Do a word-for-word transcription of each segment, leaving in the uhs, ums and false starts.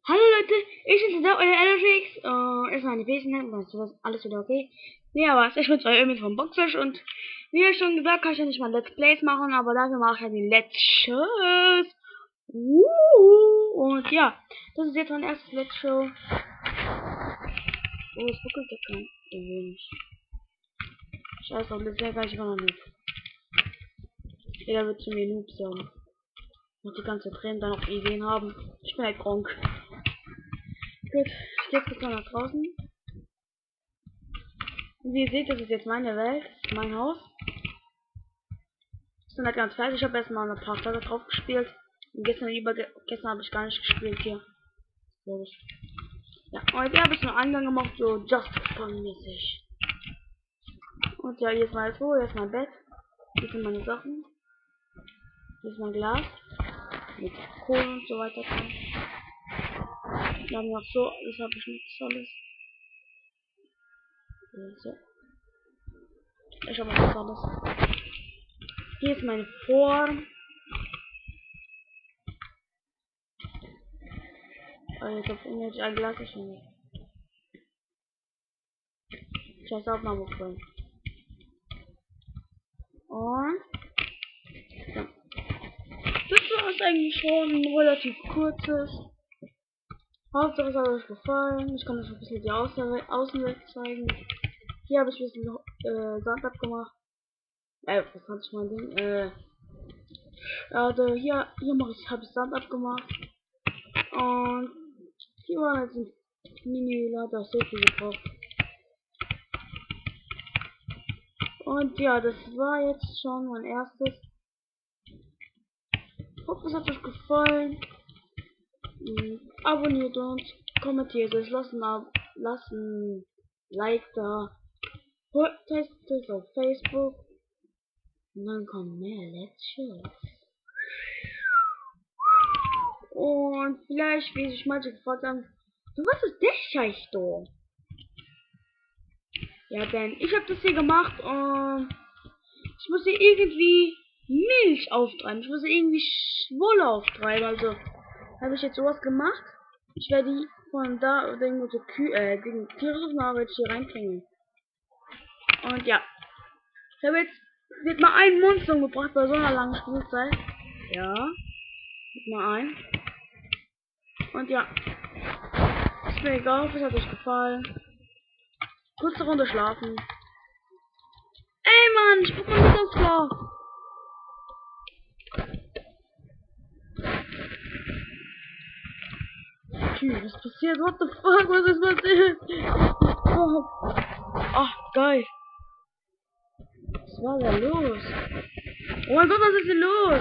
Hallo Leute, ich bin da, euer Energix. Äh, erstmal eine Wesenheit, dann ist das alles wieder okay. Nee, aber ich bin zwar irgendwie vom Boxfisch und wie ich schon gesagt, kann ich ja nicht mal Let's Plays machen, aber dafür mache ich ja die Let's Shows. Uh, und ja, das ist jetzt mein erstes Let's Show. Oh, es ruckelt ja kein wenig. Scheiße, aber das ist ja gleich immer noch nicht. Jeder wird zu mir Noob sagen. Und die ganze Tränen dann noch Ideen haben. Ich bin halt Gronk. Gut, ich gehe jetzt mal nach draußen. Wie ihr seht, das ist jetzt meine Welt, mein Haus. Ich bin halt ganz fertig, ich habe erstmal ein paar Tage drauf gespielt. Und gestern über gestern habe ich gar nicht gespielt hier. Ja, heute habe ich einen Eingang gemacht, so Just Fun-mäßig. Und ja, hier ist mein Ruhe, hier ist mein Bett. Hier sind meine Sachen. Hier ist mein Glas. Mit Kohle und so weiter dran. Wir haben noch so, das habe ich nichts Tolles. So. Ich habe nichts Tolles. Hier ist meine Form. Oh, jetzt habe ich ein Glas schon. Scheiß Aufnahme voll. Und ja. Das war es eigentlich schon ein relativ kurzes. Hauptsache es hat euch gefallen. Ich kann euch ein bisschen die Außen Außenwelt zeigen. Hier habe ich ein bisschen äh, Sand abgemacht. Äh, was hatte ich mal Ding? Äh, also hier, hier mache ich, habe ich Sand abgemacht. Und hier war jetzt ein Mini-Lader, sehr viel gebraucht. Und ja, das war jetzt schon mein erstes. Ich hoffe, es hat euch gefallen. Abonniert uns, kommentiert es, lassen ab, lassen Like da, testet es auf Facebook und dann kommen mehr Let's Shows. Und vielleicht, wie sich manche gefragt haben, du, was ist das Scheiß da? Ja, denn ich habe das hier gemacht und ich muss hier irgendwie Milch auftreiben, ich muss hier irgendwie Schwolle auftreiben, also habe ich jetzt sowas gemacht. Ich werde die von da oder irgendwo so Kühe, äh, gegen Tiere suchen, aber jetzt hier reinbringen. Und ja. Ich habe jetzt wird mal ein Monster gebracht bei so einer langen Spielzeit. Ja. Mit mal ein. Und ja. Ist mir egal, es hat euch gefallen. Kurze Runde schlafen. Ey Mann, ich guck mal nicht aufs Klo. Was passiert? What the fuck? Was ist passiert? Ach, geil. Was war da los? Oh mein Gott, was ist denn los?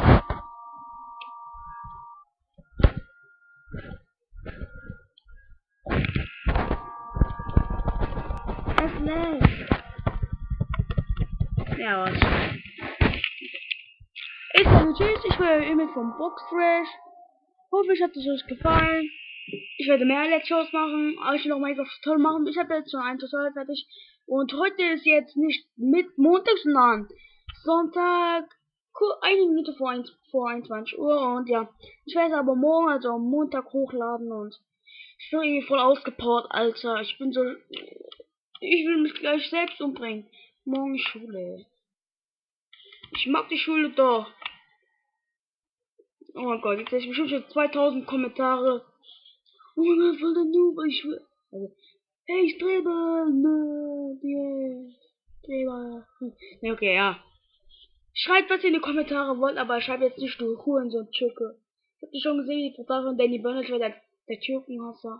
Es lädt. Ja, was? Ich sage tschüss, ich bin immer vom Boxfresh. Hoffe, es hat euch gefallen. Ich werde mehr Let's Shows machen, aber ich will noch Minecraft toll machen. Ich habe jetzt schon ein Tutorial fertig. Und heute ist jetzt nicht mit Montag, sondern Sonntag, eine Minute vor, ein, vor einundzwanzig Uhr. Und ja, ich werde es aber morgen, also am Montag hochladen. Und ich bin irgendwie voll ausgepowert, Alter. Ich bin so. Ich will mich gleich selbst umbringen. Morgen Schule. Ich mag die Schule doch. Oh mein Gott, jetzt habe ich bestimmt schon zweitausend Kommentare. Oh mein Gott, voll der Noob, ich will. Also, hey, Streber, ne, yeah, Streber. Ne, okay, ja. Schreibt, was ihr in die Kommentare wollt, aber schreibt jetzt nicht, du Hurensohn Türke. Ich hab dich schon gesehen, die Profil von Danny Burnett, weil der, der Türkenhasser.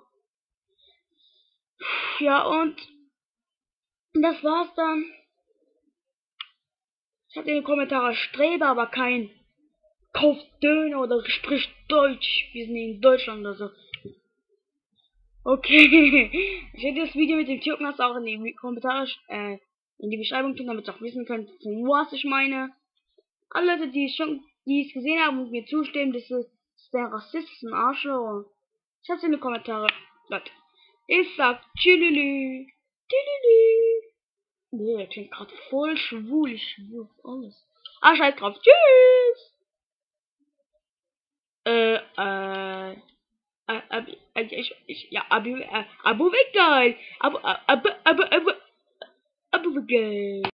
Ja, und das war's dann. Schreibt in die Kommentare Streber, aber kein kauft Döner oder spricht Deutsch. Wir sind in Deutschland oder so. Okay. Ich werde das Video mit dem Türkenhasser auch in die Kommentare, äh, in die Beschreibung tun, damit ihr auch wissen könnt, von was ich meine. Alle Leute, die es schon, die es gesehen haben und mir zustimmen, das ist, das ist der Rassist, ist ein Arschloch. Schreibt in die Kommentare. Leute. Ich sag Tschülülü. Tschülülü. Nee, der klingt gerade voll schwul. Ich schwul alles. Ah, scheiß drauf. Tschüss. Äh, äh, äh, äh, äh ich, ich, ja, Abo, äh, Abo weg, geil. Abo, Abo, Abo, Abo, Abo, Abo, weg, geil.